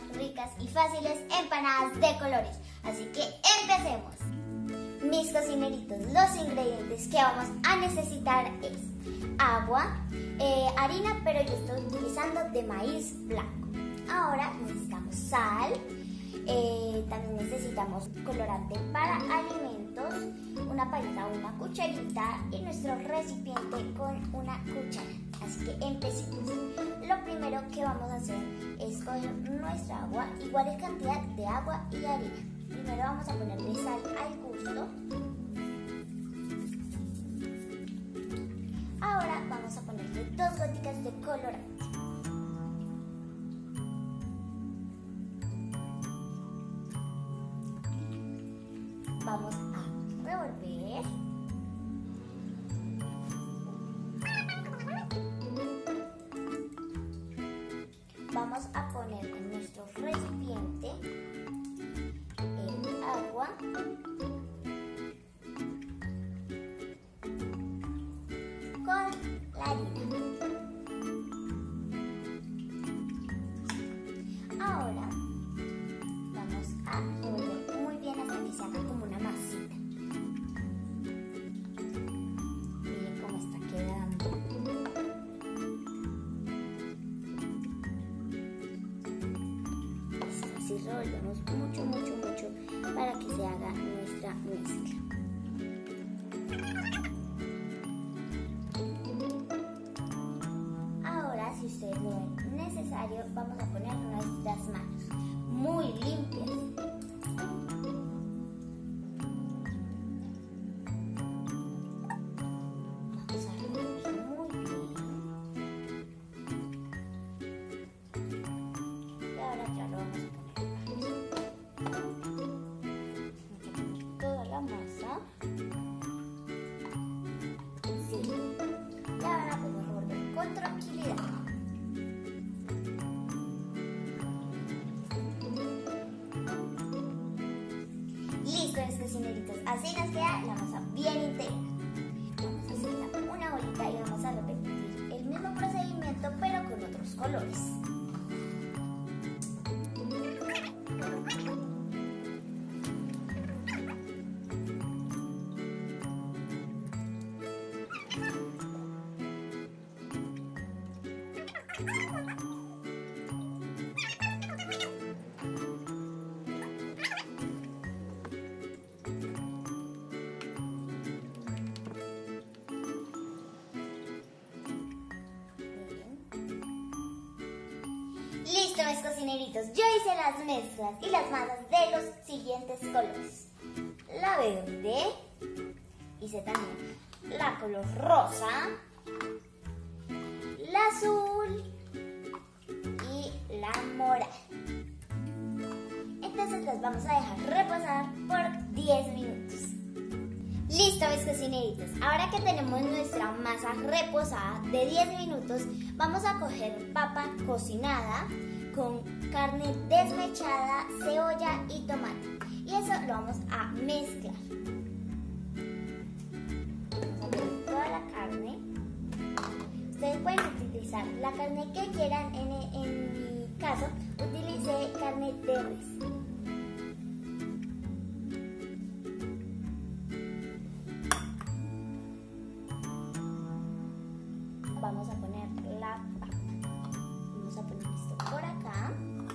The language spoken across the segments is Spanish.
ricas y fáciles empanadas de colores. Así que empecemos. Mis cocineritos, los ingredientes que vamos a necesitar es agua, harina, pero yo estoy utilizando de maíz blanco. Ahora necesitamos sal, también necesitamos colorante para alimentos, una paleta o una cucharita y nuestro recipiente con una cuchara. Así que empecemos. Lo primero que vamos a hacer es coger nuestra agua, igual cantidad de agua y harina. Primero vamos a ponerle sal al gusto. Ahora vamos a ponerle 2 goticas de colorante. Vamos a revolver. Vamos a poner en nuestro recipiente el agua con la harina. Ahora vamos a revolver muy bien hasta que se haga como una masita. Miren cómo está quedando. Así revolvemos mucho para que se haga nuestra mezcla. Ahora, si ustedes lo ven necesario, vamos a poner nuestras manos muy limpias. Vamos a revolver muy bien. Y ahora ya lo vamos a poner toda la masa. Sí. Y ahora podemos revolver con tranquilidad. Listo, mis cocineritos. Así nos queda la masa bien entera. Vamos a hacer una bolita y vamos a repetir el mismo procedimiento pero con otros colores. Listo, mis cocineritos, yo hice las mezclas y las masas de los siguientes colores. La verde, hice también la color rosa, la azul y la morada. Entonces las vamos a dejar reposar por 10 minutos. Listo, mis cocineritos, ahora que tenemos nuestra masa reposada de 10 minutos, vamos a coger papa cocinada con carne desmechada, cebolla y tomate. Y eso lo vamos a mezclar. Vamos a poner toda la carne. Ustedes pueden utilizar la carne que quieran. En mi caso, utilicé carne de res. Vamos a poner la papa. Vamos a poner esto por acá.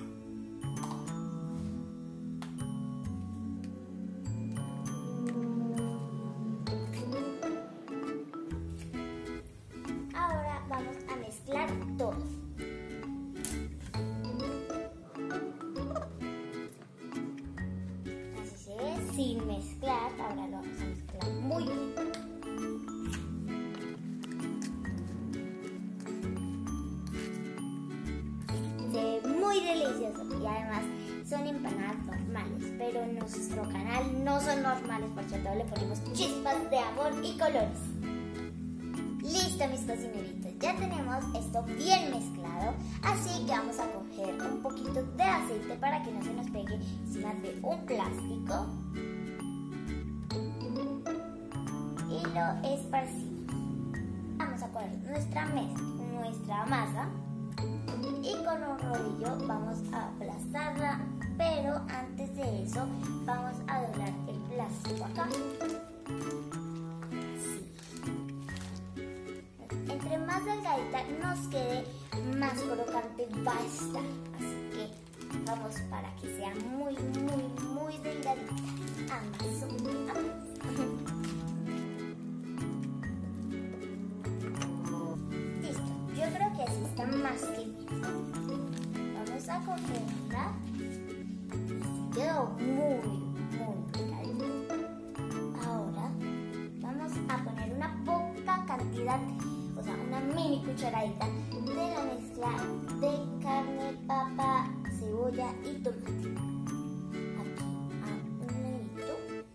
Ahora vamos a mezclar todo. Así se ve, sin mezclar. Ahora lo vamos a mezclar muy bien. Muy delicioso y además son empanadas normales, pero en nuestro canal no son normales porque a todo le ponemos chispas de amor y colores. Listo, mis cocineritos, ya tenemos esto bien mezclado, así que vamos a coger un poquito de aceite para que no se nos pegue encima de un plástico y lo esparcimos. Vamos a poner nuestra masa. y con un rodillo vamos a aplastarla, pero antes de eso vamos a doblar el plástico acá. Así. Entre más delgadita nos quede, más crocante va a estar. Así que vamos para que sea muy delgadita. Ambas. Listo, yo creo que así está más que bien. Vamos a cogerla. Quedó muy delgadita. Ahora vamos a poner una poca cantidad, o sea, una mini cucharadita de la mezcla de carne, papa, cebolla y tomate. Aquí a un ladito.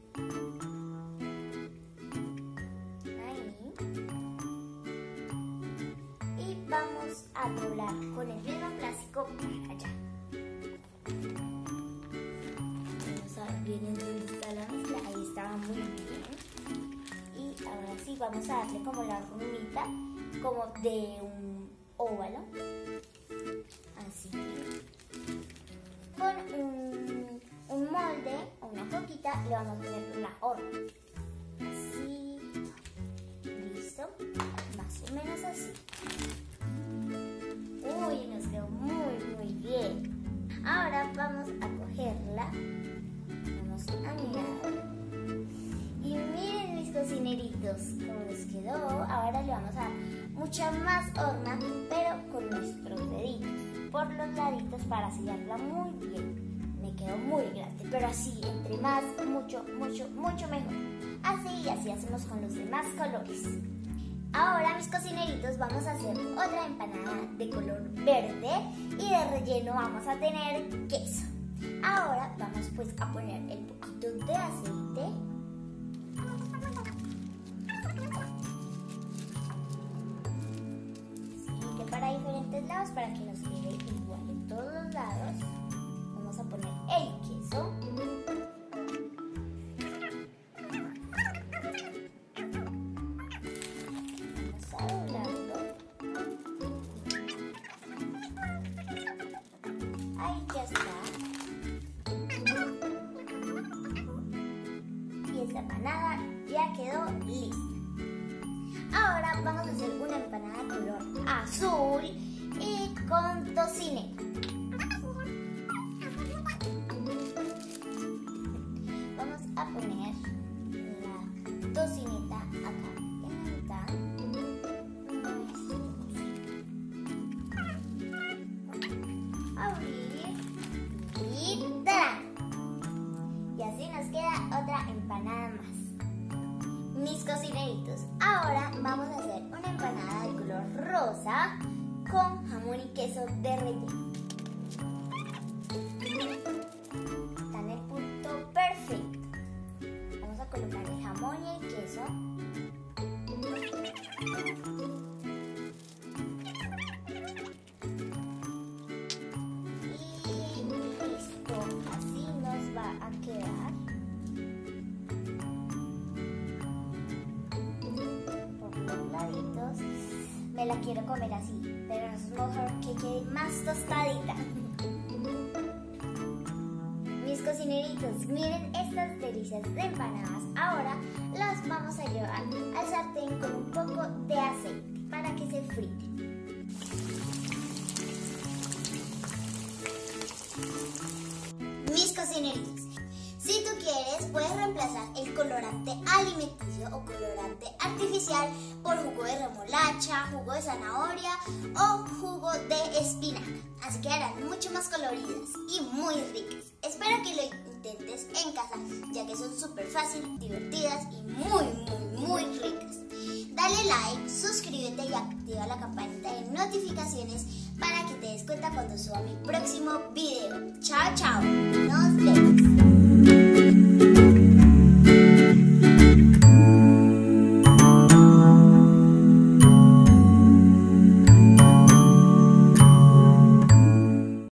Ahí. Y vamos a doblar con el mismo plástico para allá. Vamos a ver bien en dónde está la mezcla. Ahí estaba muy bien. Y ahora sí vamos a darle como la formita como de un óvalo. Así. Con un molde o una coquita le vamos a poner una horma. Así. Listo. Más o menos así. Uy, nos quedó muy bien. Ahora vamos a cogerla. Vamos a mirar. Y miren mis cocineritos cómo nos quedó. Ahora le vamos a dar mucha más horma, pero con nuestros deditos por los laditos para sellarla muy bien. Me quedó muy grande, pero así, entre más, mucho mejor. Así hacemos con los demás colores. Ahora, mis cocineritos, vamos a hacer otra empanada de color verde y de relleno vamos a tener queso. Ahora vamos pues a poner el poquito de aceite. Sí, que para diferentes lados, para que nos quede igual en todos los lados. Vamos a poner el queso. Ahí ya está. Y esta empanada ya quedó lista. Ahora vamos a hacer una empanada de color azul y con tocineta. Vamos a poner la tocineta acá en la mitad. Abrir y ¡tarán! Y así nos queda otra empanada más. Mis cocineritos, ahora vamos a hacer una empanada de color rosa con jamón y queso de relleno. Está en el punto perfecto. Vamos a colocar el jamón y el queso. A quedar por los laditos. Me la quiero comer así, pero no es mejor que quede más tostadita. Mis cocineritos, miren estas delicias de empanadas. Ahora las vamos a llevar al sartén con un poco de aceite para que se friten. Mis cocineritos, si tú quieres, puedes reemplazar el colorante alimenticio o colorante artificial por jugo de remolacha, jugo de zanahoria o jugo de espinaca. Así quedarán mucho más coloridas y muy ricas. Espero que lo intentes en casa, ya que son súper fáciles, divertidas y muy ricas. Dale like, suscríbete y activa la campanita de notificaciones para que te des cuenta cuando suba mi próximo video. Chao, chao.